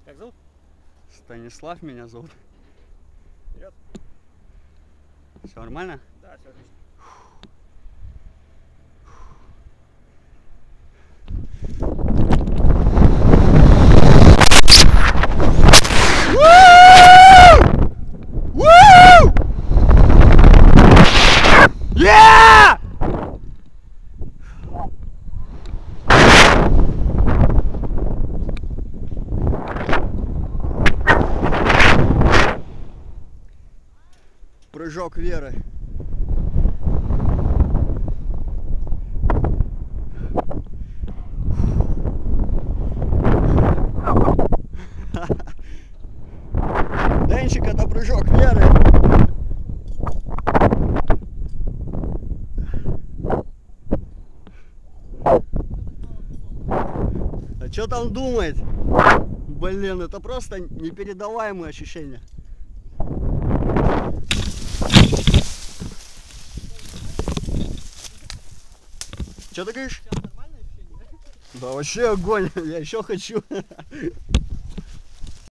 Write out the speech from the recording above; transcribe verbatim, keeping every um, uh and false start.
Как зовут? Станислав меня зовут. Вперед. Все нормально? Да, все отлично. Yeah! Прыжок веры. Денчик, это прыжок веры. А что там думать? Блин, это просто непередаваемые ощущения. Что ты говоришь? Сейчас нормальное ощущение, да? Да вообще огонь, я еще хочу.